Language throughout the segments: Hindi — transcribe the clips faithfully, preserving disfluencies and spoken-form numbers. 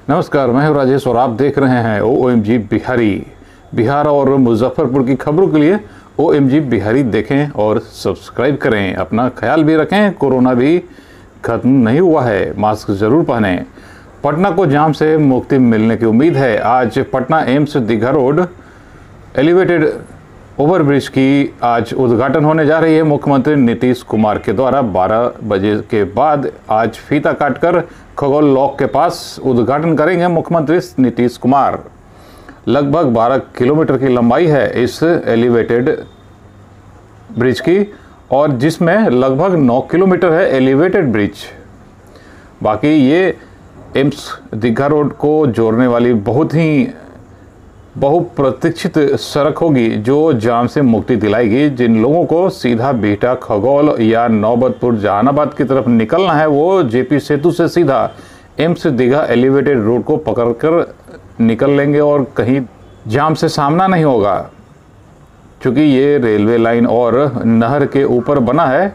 नमस्कार, मैं हूं राजेश और आप देख रहे हैं O M G Bihari. Bihar और मुजफ्फरपुर की खबरों के लिए ओ एम जी बिहारी देखें और सब्सक्राइब करें। अपना ख्याल भी रखें, कोरोना भी खत्म नहीं हुआ है, मास्क जरूर पहनें। पटना को जाम से मुक्ति मिलने की उम्मीद है। आज Patna AIIMS Digha road elevated overbridge की आज उद्घाटन होने जा रही है। मुख्यमंत्री नीतीश कुमार के द्वारा बारह बजे के बाद आज फीता काटकर खगोल लॉक के पास उद्घाटन करेंगे मुख्यमंत्री नीतीश कुमार। लगभग बारह किलोमीटर की लंबाई है इस एलिवेटेड ब्रिज की, और जिसमें लगभग नौ किलोमीटर है एलिवेटेड ब्रिज। बाकी ये एम्स दीघा रोड को जोड़ने वाली बहुत ही बहुप्रतीक्षित सड़क होगी जो जाम से मुक्ति दिलाएगी। जिन लोगों को सीधा बिहटा, खगौल या नौबतपुर, जहानाबाद की तरफ निकलना है वो जेपी सेतु से सीधा एम्स दीघा एलिवेटेड रोड को पकड़कर निकल लेंगे और कहीं जाम से सामना नहीं होगा, क्योंकि ये रेलवे लाइन और नहर के ऊपर बना है।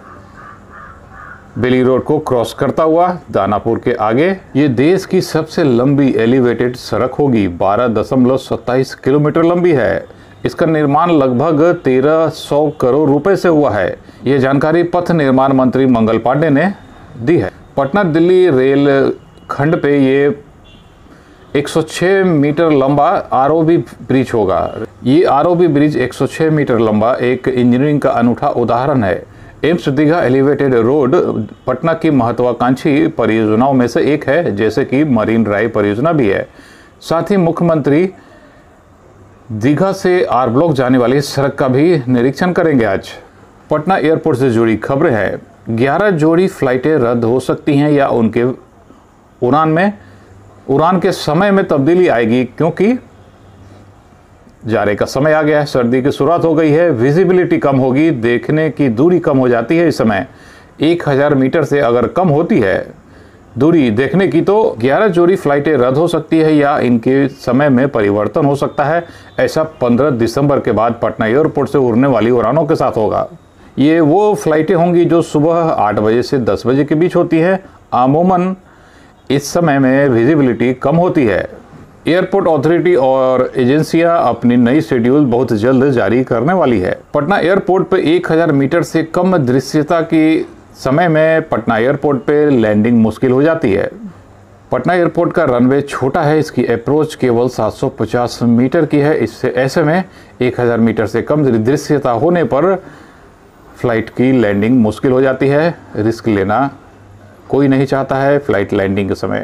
बेली रोड को क्रॉस करता हुआ दानापुर के आगे ये देश की सबसे लंबी एलिवेटेड सड़क होगी। बारह दशमलव सत्ताईस किलोमीटर लंबी है। इसका निर्माण लगभग तेरह सौ करोड़ रुपए से हुआ है। ये जानकारी पथ निर्माण मंत्री मंगल पांडे ने दी है। पटना दिल्ली रेल खंड पे ये एक सौ छह मीटर लंबा आर ओ बी ब्रिज होगा। ये आर ओ बी ब्रिज एक सौ छह मीटर लंबा एक इंजीनियरिंग का अनूठा उदाहरण है। AIIMS Digha elevated road Patna की महत्वाकांक्षी परियोजनाओं में से एक है, जैसे कि मरीन ड्राइव परियोजना भी है। साथ ही मुख्यमंत्री दीघा से आर ब्लॉक जाने वाली सड़क का भी निरीक्षण करेंगे। आज पटना एयरपोर्ट से जुड़ी खबरें हैं। ग्यारह जोड़ी फ्लाइटें रद्द हो सकती हैं या उनके उड़ान में उड़ान के समय में तब्दीली आएगी, क्योंकि जाड़े का समय आ गया है, सर्दी की शुरुआत हो गई है, विजिबिलिटी कम होगी, देखने की दूरी कम हो जाती है। इस समय एक हज़ार मीटर से अगर कम होती है दूरी देखने की तो ग्यारह जोड़ी फ्लाइटें रद्द हो सकती है या इनके समय में परिवर्तन हो सकता है। ऐसा पंद्रह दिसंबर के बाद पटना एयरपोर्ट से उड़ने वाली उड़ानों के साथ होगा। ये वो फ्लाइटें होंगी जो सुबह आठ बजे से दस बजे के बीच होती है। अमूमन इस समय में विजिबिलिटी कम होती है। एयरपोर्ट अथॉरिटी और एजेंसियां अपनी नई शेड्यूल बहुत जल्द जारी करने वाली है। पटना एयरपोर्ट पे एक हज़ार मीटर से कम दृश्यता के समय में पटना एयरपोर्ट पे लैंडिंग मुश्किल हो जाती है। पटना एयरपोर्ट का रनवे छोटा है, इसकी अप्रोच केवल सात सौ पचास मीटर की है। इससे ऐसे में एक हज़ार मीटर से कम दृश्यता होने पर फ्लाइट की लैंडिंग मुश्किल हो जाती है। रिस्क लेना कोई नहीं चाहता है फ्लाइट लैंडिंग के समय।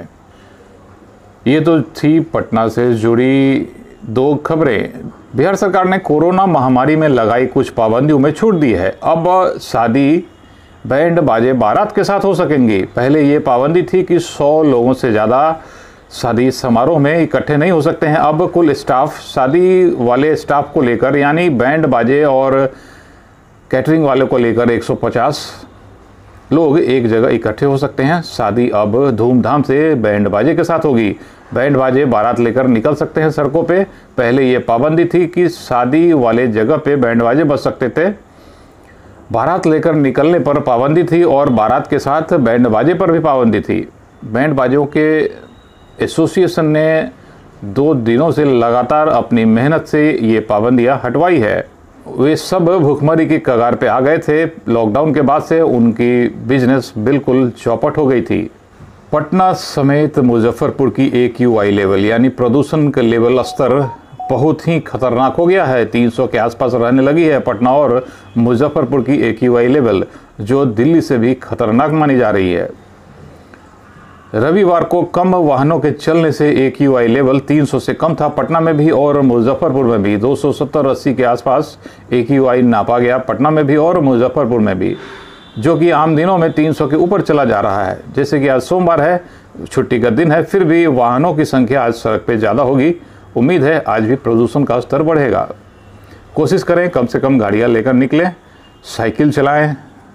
ये तो थी पटना से जुड़ी दो खबरें। बिहार सरकार ने कोरोना महामारी में लगाई कुछ पाबंदियों में छूट दी है। अब शादी बैंड बाजे बारात के साथ हो सकेंगी। पहले ये पाबंदी थी कि सौ लोगों से ज़्यादा शादी समारोह में इकट्ठे नहीं हो सकते हैं। अब कुल स्टाफ, शादी वाले स्टाफ को लेकर, यानी बैंड बाजे और कैटरिंग वाले को लेकर एक सौ पचास लोग एक जगह इकट्ठे हो सकते हैं। शादी अब धूमधाम से बैंड बाजे के साथ होगी। बैंड बाजे बारात लेकर निकल सकते हैं सड़कों पे। पहले ये पाबंदी थी कि शादी वाले जगह पे बैंड बाजे बज सकते थे, बारात लेकर निकलने पर पाबंदी थी, और बारात के साथ बैंड बाजे पर भी पाबंदी थी। बैंड बाजों के एसोसिएशन ने दो दिनों से लगातार अपनी मेहनत से ये पाबंदियाँ हटवाई है। वे सब भुखमरी की कगार पे आ गए थे। लॉकडाउन के बाद से उनकी बिजनेस बिल्कुल चौपट हो गई थी। पटना समेत मुजफ्फरपुर की ए क्यू आई लेवल यानी प्रदूषण का लेवल स्तर बहुत ही खतरनाक हो गया है। तीन सौ के आसपास रहने लगी है पटना और मुजफ्फरपुर की ए क्यू आई लेवल, जो दिल्ली से भी खतरनाक मानी जा रही है। रविवार को कम वाहनों के चलने से ए क्यू आई लेवल तीन सौ से कम था। पटना में भी और मुजफ्फरपुर में भी दो सौ सत्तर अस्सी के आसपास ए क्यू आई नापा गया, पटना में भी और मुजफ्फरपुर में भी, जो कि आम दिनों में तीन सौ के ऊपर चला जा रहा है। जैसे कि आज सोमवार है, छुट्टी का दिन है, फिर भी वाहनों की संख्या आज सड़क पे ज़्यादा होगी। उम्मीद है आज भी प्रदूषण का स्तर बढ़ेगा। कोशिश करें कम से कम गाड़ियाँ लेकर निकलें, साइकिल चलाएं,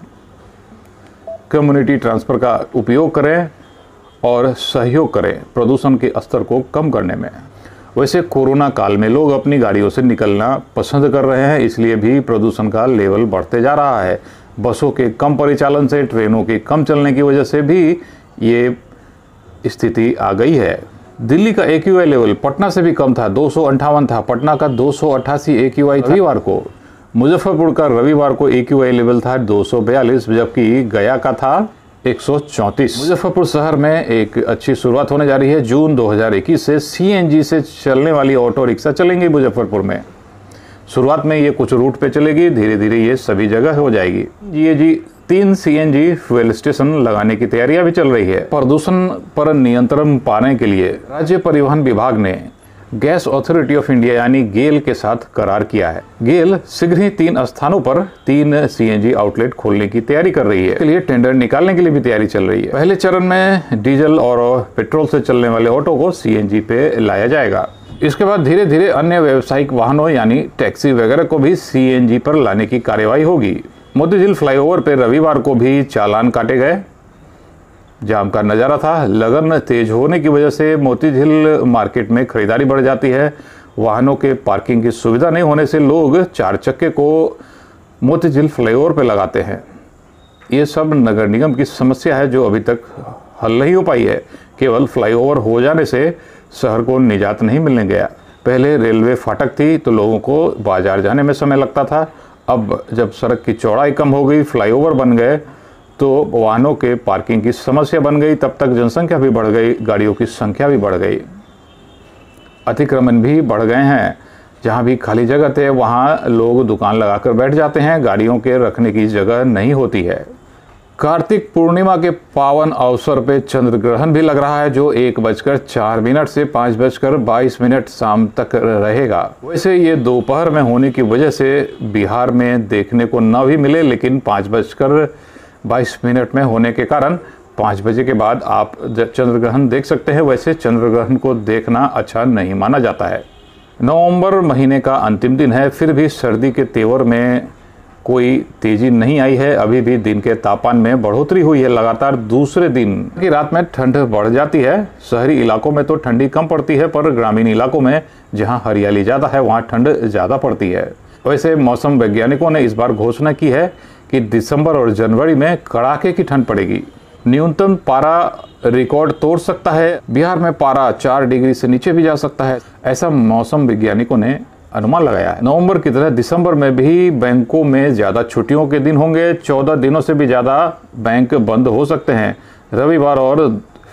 कम्युनिटी ट्रांसफर का उपयोग करें और सहयोग करें प्रदूषण के स्तर को कम करने में। वैसे कोरोना काल में लोग अपनी गाड़ियों से निकलना पसंद कर रहे हैं, इसलिए भी प्रदूषण का लेवल बढ़ते जा रहा है। बसों के कम परिचालन से, ट्रेनों के कम चलने की वजह से भी ये स्थिति आ गई है। दिल्ली का A Q I level Patna से भी कम था, दो सौ अंठावन था। पटना का दो सौ अट्ठासी ए क्यू आई रविवार को। मुजफ्फरपुर का रविवार को ए क्यू आई लेवल था दो सौ बयालीस, जबकि गया का था एक सौ चौंतीस। मुजफ्फरपुर शहर में एक अच्छी शुरुआत होने जा रही है। जून दो हज़ार इक्कीस से सी एन जी से चलने वाली ऑटो रिक्शा चलेंगी मुजफ्फरपुर में। शुरुआत में ये कुछ रूट पे चलेगी, धीरे धीरे ये सभी जगह हो जाएगी। ये जी तीन C N G fuel station लगाने की तैयारियां भी चल रही है। प्रदूषण पर नियंत्रण पाने के लिए राज्य परिवहन विभाग ने गैस अथॉरिटी ऑफ इंडिया यानी गेल के साथ करार किया है। गेल शीघ्र ही तीन स्थानों पर तीन सी एन जी आउटलेट खोलने की तैयारी कर रही है। इसके लिए टेंडर निकालने के लिए भी तैयारी चल रही है। पहले चरण में डीजल और पेट्रोल से चलने वाले ऑटो को सी एन जी पे लाया जाएगा। इसके बाद धीरे धीरे अन्य व्यावसायिक वाहनों यानी टैक्सी वगैरह को भी सी एन जी पर लाने की कार्यवाही होगी। मोतीझील फ्लाईओवर पर रविवार को भी चालान काटे गए। जाम का नज़ारा था। लगन तेज होने की वजह से मोतीझील मार्केट में खरीदारी बढ़ जाती है। वाहनों के पार्किंग की सुविधा नहीं होने से लोग चार चक्के को मोतीझील फ्लाईओवर पर लगाते हैं। ये सब नगर निगम की समस्या है जो अभी तक हल नहीं हो पाई है। केवल फ्लाईओवर हो जाने से शहर को निजात नहीं मिलने गया। पहले रेलवे फाटक थी तो लोगों को बाजार जाने में समय लगता था। अब जब सड़क की चौड़ाई कम हो गई, फ्लाईओवर बन गए, तो वाहनों के पार्किंग की समस्या बन गई। तब तक जनसंख्या भी बढ़ गई, गाड़ियों की संख्या भी बढ़ गई, अतिक्रमण भी बढ़ गए हैं। जहां भी खाली जगह थे वहां लोग दुकान लगाकर बैठ जाते हैं, गाड़ियों के रखने की जगह नहीं होती है। कार्तिक पूर्णिमा के पावन अवसर पे चंद्र ग्रहण भी लग रहा है, जो एक बजकर चार मिनट से पाँच बजकर बाईस मिनट शाम तक रहेगा। वैसे ये दोपहर में होने की वजह से बिहार में देखने को न भी मिले, लेकिन पाँच बजकर बाईस मिनट में होने के कारण पाँच बजे के बाद आप चंद्र ग्रहण देख सकते हैं। वैसे चंद्र ग्रहण को देखना अच्छा नहीं माना जाता है। नवंबर महीने का अंतिम दिन है, फिर भी सर्दी के तेवर में कोई तेजी नहीं आई है। अभी भी दिन के तापमान में बढ़ोतरी हुई है। लगातार दूसरे दिन की रात में ठंड बढ़ जाती है। शहरी इलाकों में तो ठंडी कम पड़ती है, पर ग्रामीण इलाकों में जहां हरियाली ज़्यादा है वहां ठंड ज़्यादा पड़ती है। वैसे मौसम वैज्ञानिकों ने इस बार घोषणा की है कि दिसंबर और जनवरी में कड़ाके की ठंड पड़ेगी। न्यूनतम पारा रिकॉर्ड तोड़ सकता है। बिहार में पारा चार डिग्री से नीचे भी जा सकता है, ऐसा मौसम वैज्ञानिकों ने अनुमान लगाया है। नवंबर की तरह दिसंबर में भी बैंकों में ज़्यादा छुट्टियों के दिन होंगे। चौदह दिनों से भी ज़्यादा बैंक बंद हो सकते हैं। रविवार और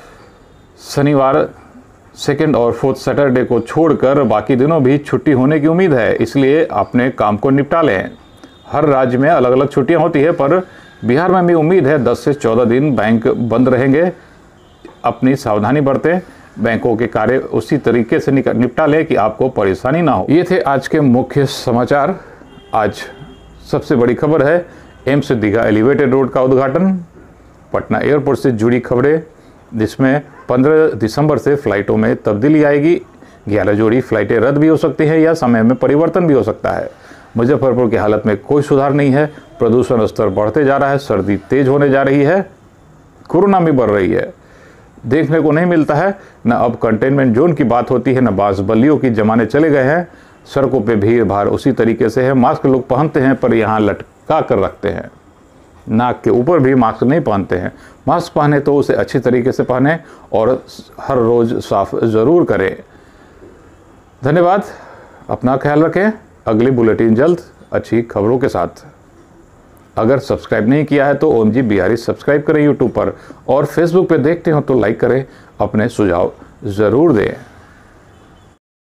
शनिवार, सेकेंड और फोर्थ सैटरडे को छोड़कर बाकी दिनों भी छुट्टी होने की उम्मीद है, इसलिए अपने काम को निपटा लें। हर राज्य में अलग अलग छुट्टियां होती है, पर बिहार में भी उम्मीद है दस से चौदह दिन बैंक बंद रहेंगे। अपनी सावधानी बरतें, बैंकों के कार्य उसी तरीके से निपटा लें कि आपको परेशानी ना हो। ये थे आज के मुख्य समाचार। आज सबसे बड़ी खबर है एम्स दीघा एलिवेटेड रोड का उद्घाटन, पटना एयरपोर्ट से जुड़ी खबरें, जिसमें पंद्रह दिसंबर से फ्लाइटों में तब्दीली आएगी। ग्यारह जोड़ी फ्लाइटें रद्द भी हो सकती हैं या समय में परिवर्तन भी हो सकता है। मुजफ्फरपुर की हालत में कोई सुधार नहीं है। प्रदूषण स्तर बढ़ते जा रहा है, सर्दी तेज होने जा रही है, कोरोना भी बढ़ रही है। देखने को नहीं मिलता है, न अब कंटेनमेंट जोन की बात होती है, न बांस बल्लियों की जमाने चले गए हैं। सड़कों पे भीड़ भाड़ उसी तरीके से है। मास्क लोग पहनते हैं पर यहाँ लटका कर रखते हैं, नाक के ऊपर भी मास्क नहीं पहनते हैं। मास्क पहने तो उसे अच्छी तरीके से पहने और हर रोज साफ जरूर करें। धन्यवाद, अपना ख्याल रखें। अगली बुलेटिन जल्द अच्छी खबरों के साथ। अगर सब्सक्राइब नहीं किया है तो ओम जी बिहारी सब्सक्राइब करें यूट्यूब पर, और फेसबुक पे देखते हो तो लाइक करें, अपने सुझाव ज़रूर दें।